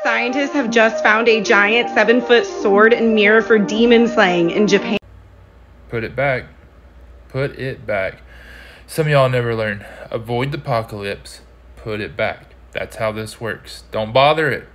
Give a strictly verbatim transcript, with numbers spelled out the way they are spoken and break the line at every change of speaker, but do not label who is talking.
Scientists have just found a giant seven-foot sword and mirror for demon slaying in Japan.
Put it back. Put it back. Some of y'all never learn. Avoid the apocalypse. Put it back. That's how this works. Don't bother it.